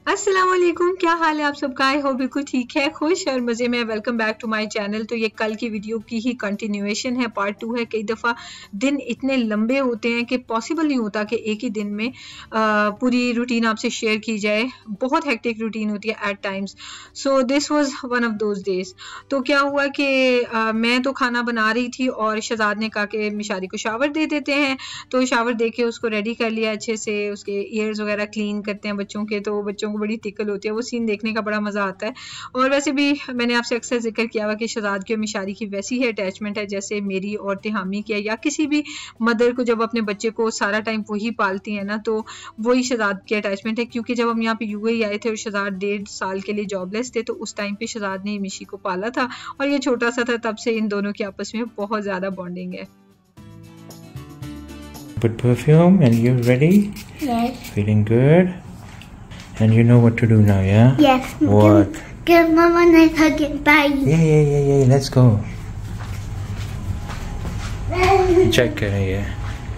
अस्सलाम वालेकुम, क्या हाल है आप सबका? आई होप बिल्कुल ठीक है, खुश और मज़े में। Welcome back to my channel. तो ये कल की वीडियो की ही कंटिन्यूएशन है, पार्ट 2 है। कई दफ़ा दिन इतने लंबे होते हैं कि पॉसिबल नहीं होता कि एक ही दिन में पूरी रूटीन आपसे शेयर की जाए। बहुत हेक्टिक रूटीन होती है at times. So this was one of those days. तो क्या हुआ कि मैं तो खाना बना रही थी और शहजाद ने कहा कि मिशारी को शावर दे देते हैं। तो शावर दे के उसको रेडी कर लिया अच्छे से, उसके ईयर्स वगैरह क्लीन करते हैं बच्चों के, तो बच्चों को बड़ी तिकल होती है। वो सीन देखने का बड़ा मज़ा आता है। और वैसे भी मैंने आपसे अक्सर जिक्र किया हुआ कि शहजाद की और मिशारी की वैसी ही अटैचमेंट है जैसे मेरी और तिहामी की है, या किसी भी मदर को जब अपने बच्चे को सारा टाइम वही पालती है ना, तो वही शहजाद की अटैचमेंट है। क्योंकि जब हम यहाँ पे यूएई आए थे और शहजाद 1.5 साल के लिए जॉबलेस थे, तो उस टाइम पे शहजाद ने मिशी को पाला था और ये छोटा सा था, तब से इन दोनों की आपस में बहुत ज़्यादा बॉन्डिंग है। Put perfume and you're ready? Yes. Feeling good? And you know what to do now, yeah? Yes. What? Give Mama a nice hug and bye. Yeah. Let's go. Check कर रही है।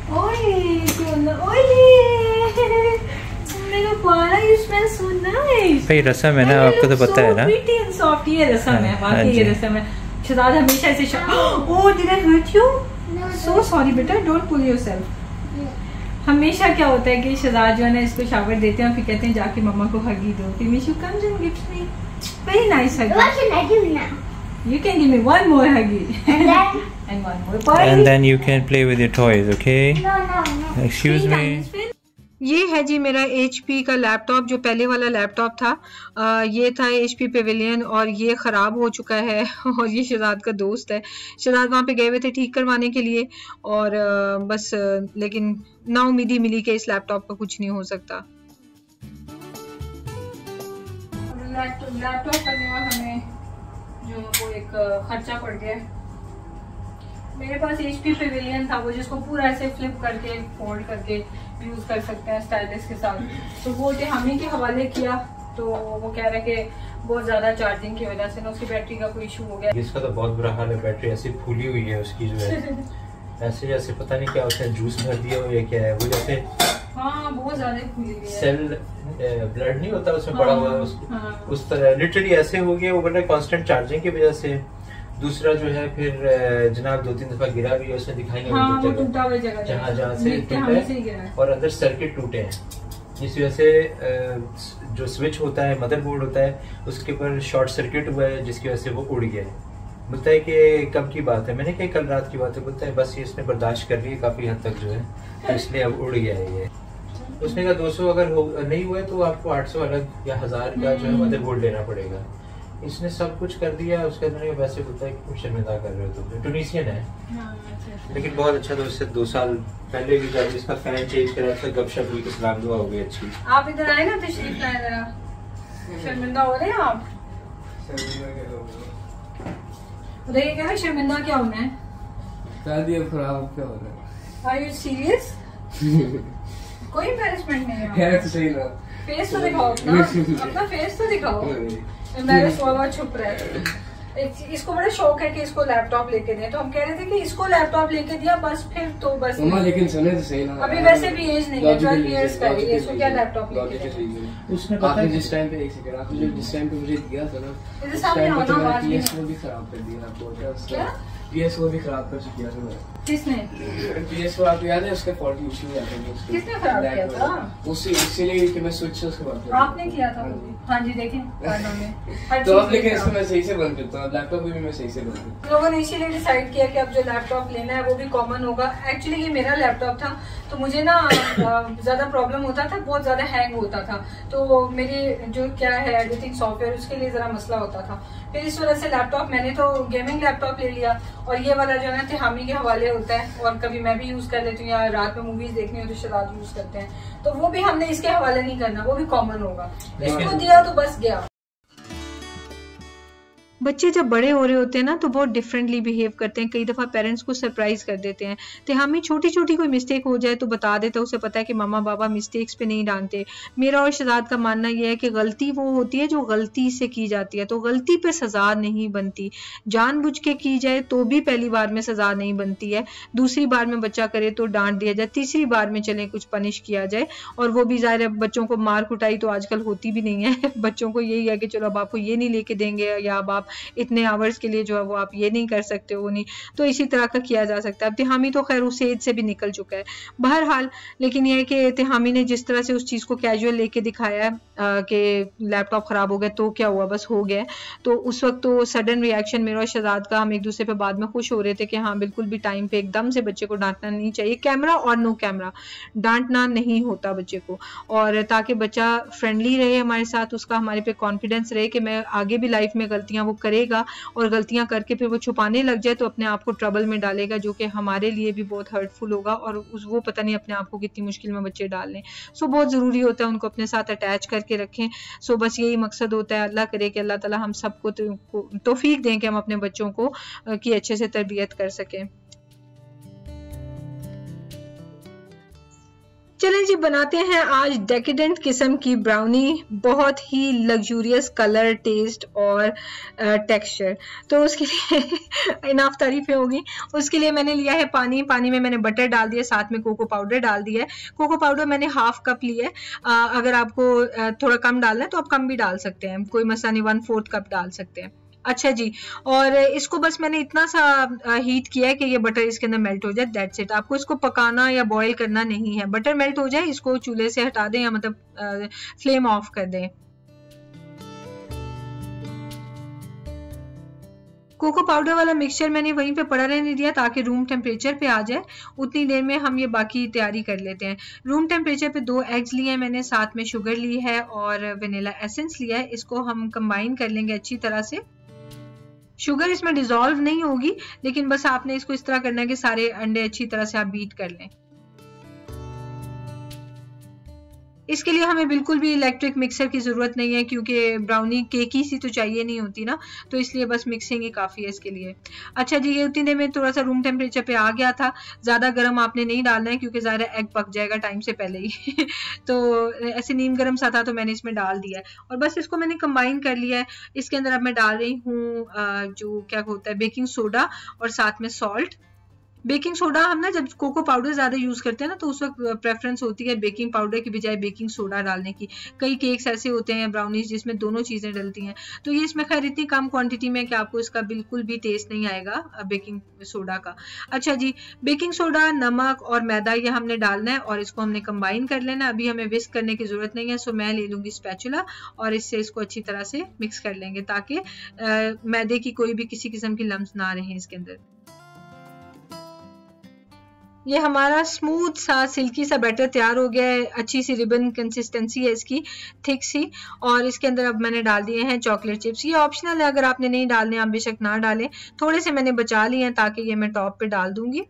मेरा प्यारा, you smell so nice. भाई रसम है ना, आपको तो पता है ना? Pretty and soft, ये रसम है, वाकई ये रसम है। शहजाद हमेशा ऐसे Oh, did I hurt you? So sorry बेटा, don't pull yourself. हमेशा क्या होता है कि शहजाद जो है ना इसको शावर देते हैं और फिर कहते हैं जाके मम्मा को हगी दो। फिर Mishu comes and gives me very nice hug. What can I do now? You can give me one more huggy. And then? And one more. And then you can play with your toys, okay? No. Excuse me. ये है जी मेरा HP का laptop, जो पहले वाला laptop था। ये था HP पेविलियन और ये ख़राब हो चुका है और ये शहजाद का दोस्त है। शहजाद वहाँ पे गए हुए थे ठीक करवाने के लिए और बस लेकिन नाउमीदी मिली कि इस लैपटॉप का कुछ नहीं हो सकता। लैपटॉप करने में हमें जो वो एक खर्चा पड़ गया। मेरे पास HP पेविलियन था, वो जिसको पूरा ऐसे फ्लिप करके फोल्ड करके यूज कर सकते हैं स्टाइलिश के साथ। तो वो तिहामी के हवाले किया, तो वो कह रहे कि बहुत ज्यादा चार्जिंग की वजह से ना उसकी बैटरी का कोई इशू हो गया। इसका तो बहुत बुरा हाल है, बैटरी ऐसी फूली हुई है उसकी जो है ऐसे जैसे पता नहीं क्या उसने जूस भर दिया हो या क्या है, वो जैसे हाँ बहुत ज्यादा फूली हुई है। सेल ब्लड नहीं होता उसमें पड़ा हुआ है उस तरह लिटरली ऐसे हो गया। वो बड़ा कांस्टेंट चार्जिंग की वजह से। दूसरा जो है फिर जनाब 2-3 दफा गिरा भी है, उसने दिखाई नहीं जहाँ से टूटा और अंदर सर्किट टूटे हैं, जिस वजह से जो स्विच होता है मदरबोर्ड होता है उसके ऊपर शॉर्ट सर्किट हुआ है, जिसकी वजह से वो उड़ गया है। बोलता है कि कब की बात है, मैंने कहा कल रात की बात है। बोलता है बस ये इसने बर्दाश्त कर लिया काफी हद तक जो है, तो इसलिए अब उड़ गया है ये। उसने कहा 200 अगर नहीं हुआ तो आपको 800 अलग या 1000 का जो है मदरबोर्ड लेना पड़ेगा। इसने सब कुछ कर दिया, उसके अंदर वैसे बोलता है कि कुछ शर्मिंदा कर रहे हो। तो टूनिसियन है लेकिन बहुत अच्छा। तो इससे 2 साल पहले भी जब इसका फैन चेंज करा था गपशप हुई तो सलाम दुआ हो गई अच्छी। आप इधर आए ना, तशरीफ लाए जरा। शर्मिंदा हो रहे हैं आप? ये क्या है, शर्मिंदा क्या होना है? शादी खराब क्या हो रहा है? Are you serious? कोई एम्बैरेसमेंट नहीं है। है तो सही ना। फेस तो दिखाओ अपना, अपना फेस तो दिखाओ। एम्बैरेस हुआ छुप रहा है। इसको बड़ा शौक है कि इसको लैपटॉप लेके दें, तो हम कह रहे थे कि इसको लैपटॉप लेके दिया बस, फिर तो बस मम्मा लेकिन सुने तो सही ना। अभी वैसे भी एज नहीं है, 12 इयर्स का है, इसको क्या लैपटॉप लेके दें? उसने पता है जिस टाइम पे एक सेकंड आपने जिस टाइम पे मुझे दिया था ना, इधर उस सामने टाइम पे आओ ना, तो आवाज नहीं PS को भी खराब कर दिया आपको क्या? PS को भी खराब कर दिया था। किसने? PS को आपको याद है उसके फॉल्ट इशू हुआ था उसके। किसने खराब किया था? इसीलिए कि मैं स्विच से उसके बाद आपने किया था। हाँ जी देखें कानों में तो अब लेकिन इसको मैं सही से बंद करता हूँ, लैपटॉप भी मैं सही से बंद करता हूँ। लोगों ने इसीलिए डिसाइड किया कि अब जो लैपटॉप लेना है वो भी कॉमन होगा। एक्चुअली ये मेरा लैपटॉप था, तो मुझे ना ज़्यादा प्रॉब्लम होता था, बहुत ज़्यादा हैंग होता था। तो मेरी जो क्या है एडिटिंग सॉफ्टवेयर, उसके लिए ज़रा मसला होता था। फिर इस वजह से लैपटॉप मैंने तो गेमिंग लैपटॉप ले लिया, और ये वाला जो है ना तिहामी के हवाले होता है, और कभी मैं भी यूज़ कर लेती हूँ, या रात में मूवीज़ देखनी हो तो शहजाद यूज़ करते हैं, तो वो भी हमने इसके हवाले नहीं करना, वो भी कॉमन होगा। इसको दिया तो बस गया। बच्चे जब बड़े हो रहे होते हैं ना तो बहुत डिफरेंटली बिहेव करते हैं, कई दफ़ा पेरेंट्स को सरप्राइज कर देते हैं। तो हमें छोटी छोटी कोई मिस्टेक हो जाए तो बता देते हैं, उसे पता है कि मामा बाबा मिस्टेक्स पे नहीं डांटते। मेरा और शहजाद का मानना यह है कि गलती वो होती है जो गलती से की जाती है, तो गलती पे सज़ा नहीं बनती। जानबूझ के की जाए तो भी पहली बार में सज़ा नहीं बनती है, दूसरी बार में बच्चा करे तो डांट दिया जाए, तीसरी बार में चले कुछ पनिश किया जाए। और वो भी ज़ाहिर है बच्चों को मार कुटाई तो आजकल होती भी नहीं है बच्चों को यही है कि चलो अब आपको ये नहीं लेके देंगे, या अब आप इतने आवर्स के लिए जो है वो आप ये नहीं कर सकते हो, नहीं तो इसी तरह का किया जा सकता है। अब तिहामी तो खैर उस एज से भी निकल चुका है बहरहाल, लेकिन यह है कि तिहामी ने जिस तरह से उस चीज़ को कैजुअल लेके दिखाया है कि लैपटॉप ख़राब हो गया तो क्या हुआ, बस हो गया, तो उस वक्त तो सडन रिएक्शन मेरा और शहजाद का, हम एक दूसरे पे बाद में खुश हो रहे थे कि हाँ बिल्कुल भी टाइम पे एकदम से बच्चे को डांटना नहीं चाहिए, कैमरा और नो कैमरा डांटना नहीं होता बच्चे को, और ताकि बच्चा फ्रेंडली रहे हमारे साथ, उसका हमारे पे कॉन्फिडेंस रहे कि मैं आगे भी लाइफ में गलतियां वो करेगा, और गलतियां करके फिर वो छुपाने लग जाए तो अपने आप को ट्रबल में डालेगा, जो कि हमारे लिए भी बहुत हर्टफुल होगा, और वो पता नहीं अपने आप को कितनी मुश्किल में बच्चे डाल लें। सो बहुत ज़रूरी होता है उनको अपने साथ अटैच करके रखें। सो बस यही मकसद होता है। अल्लाह करे कि अल्लाह ताला हम सबको तौफीक दें कि हम अपने बच्चों को की अच्छे से तरबियत कर सकें। चलें जी, बनाते हैं आज डेकेडेंट किस्म की ब्राउनी, बहुत ही लग्जूरियस कलर, टेस्ट और टेक्सचर। तो उसके लिए इनाफ तारीफें होगी। उसके लिए मैंने लिया है पानी, पानी में मैंने बटर डाल दिया, साथ में कोको पाउडर डाल दिया है। कोको पाउडर मैंने हाफ कप लिया है, अगर आपको थोड़ा कम डालना है तो आप कम भी डाल सकते हैं, कोई मसला नहीं, 1/4 कप डाल सकते हैं। अच्छा जी, और इसको बस मैंने इतना सा हीट किया है कि ये बटर इसके अंदर मेल्ट हो जाए, दैट्स इट। आपको इसको पकाना या बॉईल करना नहीं है, बटर मेल्ट हो जाए इसको चूल्हे से हटा दें, या मतलब फ्लेम ऑफ कर दें। कोको पाउडर वाला मिक्सचर मैंने वहीं पे पड़ा रहने दिया ताकि रूम टेम्परेचर पे आ जाए। उतनी देर में हम ये बाकी तैयारी कर लेते हैं। रूम टेम्परेचर पे 2 एग्स लिए हैं मैंने, साथ में शुगर ली है और वनीला एसेंस लिया है। इसको हम कंबाइन कर लेंगे अच्छी तरह से। शुगर इसमें डिजोल्व नहीं होगी, लेकिन बस आपने इसको इस तरह करना है कि सारे अंडे अच्छी तरह से आप बीट कर लें। इसके लिए हमें बिल्कुल भी इलेक्ट्रिक मिक्सर की ज़रूरत नहीं है, क्योंकि ब्राउनी केकी सी तो चाहिए नहीं होती ना, तो इसलिए बस मिक्सिंग ही काफ़ी है इसके लिए। अच्छा जी, ये उतनी देर में थोड़ा सा रूम टेम्परेचर पे आ गया था। ज़्यादा गर्म आपने नहीं डालना है क्योंकि ज़्यादा एग पक जाएगा टाइम से पहले ही तो ऐसे नीम गर्म सा था तो मैंने इसमें डाल दिया है, और बस इसको मैंने कंबाइन कर लिया है। इसके अंदर अब मैं डाल रही हूँ जो क्या होता है बेकिंग सोडा, और साथ में सॉल्ट। बेकिंग सोडा हम ना जब कोको पाउडर ज़्यादा यूज़ करते हैं ना तो उस वक्त प्रेफरेंस होती है बेकिंग पाउडर की बजाय बेकिंग सोडा डालने की। कई केक्स ऐसे होते हैं ब्राउनीज जिसमें दोनों चीज़ें डलती हैं, तो ये इसमें खैर इतनी कम क्वांटिटी में कि आपको इसका बिल्कुल भी टेस्ट नहीं आएगा बेकिंग सोडा का। अच्छा जी, बेकिंग सोडा, नमक और मैदा ये हमने डालना है और इसको हमने कंबाइन कर लेना है। अभी हमें विस्क करने की ज़रूरत नहीं है, सो मैं ले लूँगी स्पैचुला और इससे इसको अच्छी तरह से मिक्स कर लेंगे ताकि मैदे की कोई भी किसी किस्म की लम्स ना रहे इसके अंदर। ये हमारा स्मूथ सा सिल्की सा बैटर तैयार हो गया है। अच्छी सी रिबन कंसिस्टेंसी है इसकी, थिक सी। और इसके अंदर अब मैंने डाल दिए हैं चॉकलेट चिप्स। ये ऑप्शनल है, अगर आपने नहीं डालने आप बेशक ना डालें। थोड़े से मैंने बचा लिए हैं ताकि ये मैं टॉप पे डाल दूंगी।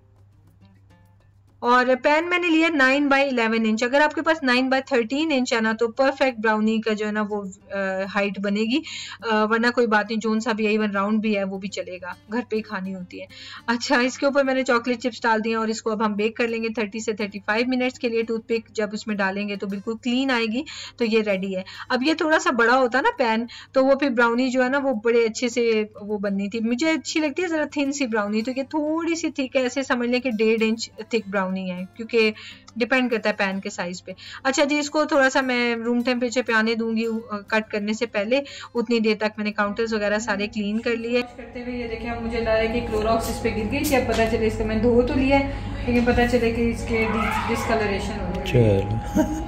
और पैन मैंने लिया 9x11 इंच। अगर आपके पास 9x13 इंच है ना तो परफेक्ट ब्राउनी का जो है ना वो हाइट बनेगी, वरना कोई बात नहीं, जोन सा भी है, इवन राउंड भी है वो भी चलेगा, घर पे ही खानी होती है। अच्छा, इसके ऊपर मैंने चॉकलेट चिप्स डाल दिए और इसको अब हम बेक कर लेंगे 30 से 35 मिनट्स के लिए। टूथपिक जब उसमें डालेंगे तो बिल्कुल क्लीन आएगी, तो ये रेडी है। अब ये थोड़ा सा बड़ा होता ना पैन, तो वो फिर ब्राउनी जो है ना वो बड़े अच्छे से वो बननी थी। मुझे अच्छी लगती है ज़रा थिन सी ब्राउनी, तो ये थोड़ी सी थिक है, ऐसे समझ लें कि 1.5 इंच थिक ब्राउनी है, क्योंकि डिपेंड करता है पैन के साइज पे। अच्छा जी, इसको थोड़ा सा मैं रूम टेम्परेचर पे आने दूंगी कट करने से पहले। उतनी देर तक मैंने काउंटर्स वगैरह सारे क्लीन कर लिए। करते हुए ये देखिए, अब मुझे लग रहा है कि क्लोरॉक्स इस पे गिर गई थी। अब पता चले इसका मैं धो तो लिया है, लेकिन पता चले कि इसके डिस्कलरेशन हो गई। चलो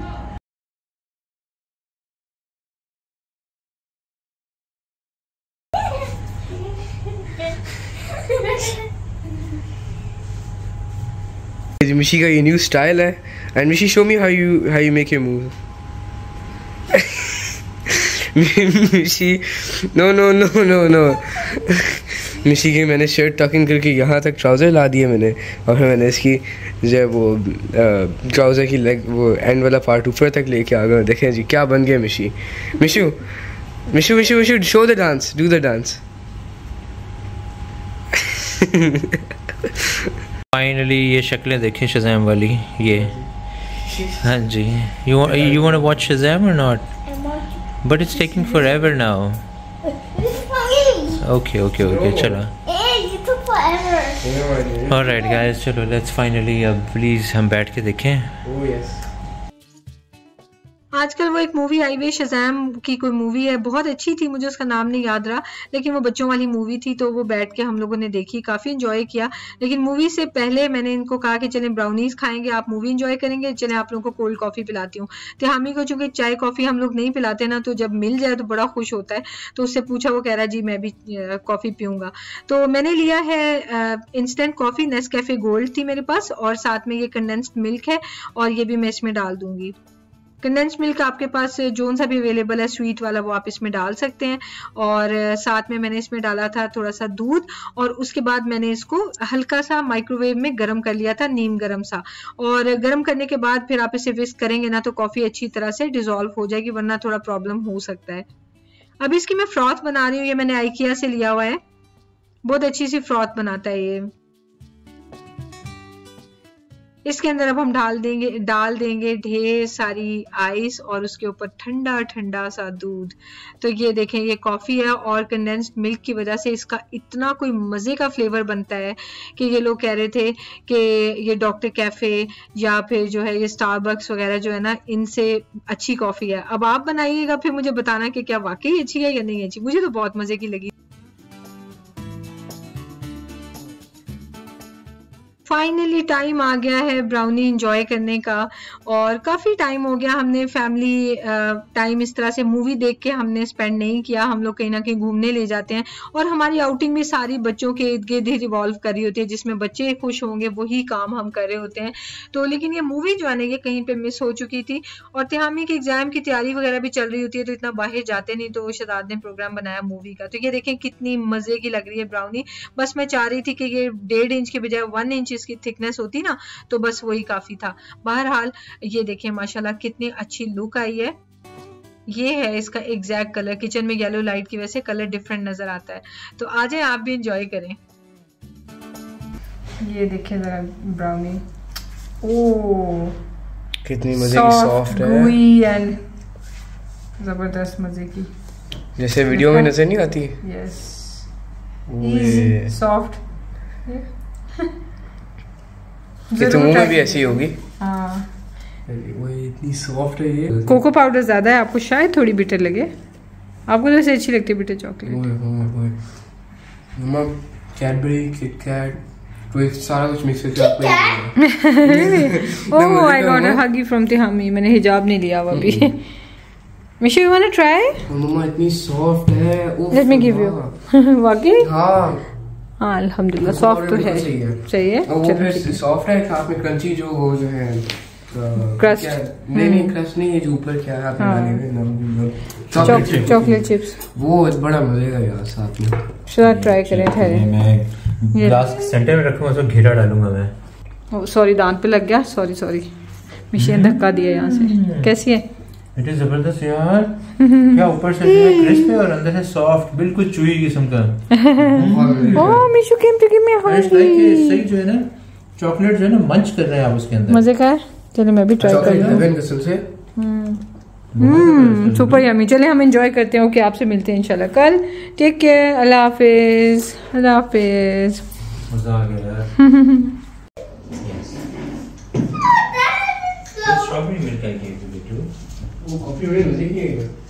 मिशी का ये न्यू स्टाइल है। And Mishi, show me how you make your move. Mishi, no no no no no. Mishi की मैंने शर्ट टकिंग करके यहाँ तक ट्राउज़र ला दिए मैंने, और फिर मैंने इसकी जो है वो ट्राउज़र की लेग वो एंड वाला पार्ट ऊपर तक लेके आ गया। देखें जी क्या बन गया Mishi. Mishu Mishu Mishu Mishu, show the dance, do the dance. Finally ये शक्लें देखें शज़ैम वाली, ये हाँ जी। You want to watch Shazam और not? But it's taking forever now. Okay चलो ऑलराइट गाइस, चलो लेट्स फाइनली अब प्लीज हम बैठ के देखें। आजकल वो एक मूवी आई हुई है शज़ैम की, कोई मूवी है, बहुत अच्छी थी, मुझे उसका नाम नहीं याद रहा, लेकिन वो बच्चों वाली मूवी थी, तो वो बैठ के हम लोगों ने देखी, काफ़ी इंजॉय किया। लेकिन मूवी से पहले मैंने इनको कहा कि चलें ब्राउनीज़ खाएंगे, आप मूवी इंजॉय करेंगे, चलें आप लोगों को कोल्ड कॉफ़ी पिलाती हूँ। तो हामी को चूँकि चाय कॉफ़ी हम लोग नहीं पिलाते ना, तो जब मिल जाए तो बड़ा खुश होता है, तो उससे पूछा, वो कह रहा जी मैं भी कॉफ़ी पीऊँगा। तो मैंने लिया है इंस्टेंट कॉफ़ी, नेस्कैफ़े गोल्ड थी मेरे पास, और साथ में ये कंडेंस्ड मिल्क है, और ये भी मैं इसमें डाल दूँगी। कंडेंस मिल्क आपके पास जोन सा भी अवेलेबल है, स्वीट वाला, वो आप इसमें डाल सकते हैं। और साथ में मैंने इसमें डाला था थोड़ा सा दूध, और उसके बाद मैंने इसको हल्का सा माइक्रोवेव में गर्म कर लिया था, नीम गर्म सा। और गर्म करने के बाद फिर आप इसे विस्क करेंगे ना, तो कॉफ़ी अच्छी तरह से डिज़ोल्व हो जाएगी, वरना थोड़ा प्रॉब्लम हो सकता है। अब इसकी मैं फ्रॉथ बना रही हूँ, ये मैंने आइकिया से लिया हुआ है, बहुत अच्छी सी फ्रॉथ बनाता है ये। इसके अंदर अब हम डाल देंगे ढेर सारी आइस, और उसके ऊपर ठंडा ठंडा सा दूध। तो ये देखें, ये कॉफ़ी है, और कंडेंस्ड मिल्क की वजह से इसका इतना कोई मज़े का फ्लेवर बनता है कि ये लोग कह रहे थे कि ये डॉक्टर कैफ़े या फिर जो है ये स्टारबक्स वगैरह जो है ना, इनसे अच्छी कॉफ़ी है। अब आप बनाइएगा, फिर मुझे बताना कि क्या वाकई अच्छी है या नहीं अच्छी। मुझे तो बहुत मज़े की लगी। फाइनली टाइम आ गया है ब्राउनी एंजॉय करने का, और काफ़ी टाइम हो गया हमने फैमिली टाइम इस तरह से मूवी देख के हमने स्पेंड नहीं किया। हम लोग कहीं ना कहीं घूमने ले जाते हैं, और हमारी आउटिंग में सारी बच्चों के इर्द गिर्द ही रिवॉल्व कर रही होती है, जिसमें बच्चे खुश होंगे वही काम हम कर रहे होते हैं। तो लेकिन ये मूवी जो है ना, ये कहीं पे मिस हो चुकी थी, और तिहामी के एग्जाम की तैयारी वगैरह भी चल रही होती है, तो इतना बाहर जाते नहीं, तो शहजाद ने प्रोग्राम बनाया मूवी का। तो ये देखें कितनी मज़े की लग रही है ब्राउनी। बस मैं चाह रही थी कि ये 1.5 इंच के बजाय 1 इंच की थिकनेस होती ना, तो बस वही काफी था। बहरहाल ये देखें माशाल्लाह कितनी अच्छी लुक आई है। ये है इसका एग्जैक्ट कलर, किचन में येलो लाइट की वजह से कलर डिफरेंट नजर आता है। तो आ जाए आप भी एंजॉय करें। ये देखें जरा ब्राउनी, ओह कितनी मजे की सॉफ्ट है, gooey एंड जबरदस्त मजे की, जैसे वीडियो में नजर नहीं आती। Yes, easy soft. ये तो मुंह में भी ऐसी होगी। हाँ, वो इतनी सॉफ्ट है। ये कोको पाउडर ज्यादा है, आपको शायद थोड़ी बिटर लगे, आपको तो ऐसे अच्छी लगती है bitter chocolate. Mama Cadbury, Kit Kat, तो सारा कुछ मिक्स करके आपको। ओह आई गॉट अ हगी फ्रॉम तिहामी। मैंने हिजाब नहीं लिया हुआ अभी। Mishu you want to try? Mama इतनी सॉफ्ट है। Let me give you. वाकई? हाँ हाँ अल्हम्दुलिल्लाह सॉफ्ट तो है, सही है। वो फिर सॉफ्ट है, साथ में क्रंची जो हो जो है क्रस्ट, नहीं क्रस्ट नहीं है, जो ऊपर क्या है चॉकलेट चिप्स, वो बड़ा मजे का यार। साथ में शायद ट्राई करें। ठहरे मैं ग्लास सेंटर में रखूंगा, उसमें घेरा डालूंगा मैं। सॉरी दांत पे लग गया, सॉरी मिशी ने धक्का दिया यहाँ से। कैसी है? इट इज जबरदस्त यार। क्या ऊपर से क्रिस्प है और अंदर से सॉफ्ट, बिल्कुल चुई किस्म का। Oh Mishu came to give me a hug. सही जो है ना, चॉकलेट जो है ना मंच कर रहे हैं आप उसके अंदर। मजे का है। चलिए मैं भी ट्राई कर लूं। Super yummy. चलिए हम एंजॉय करते हैं। ओके आपसे मिलते हैं इंशाल्लाह कल। टेक केयर, अल्लाह हाफिज। अल्लाह हाफिज। मजा आ गया यार। Strawberry milk I give you too. वो कॉफी बड़ी मजे की है।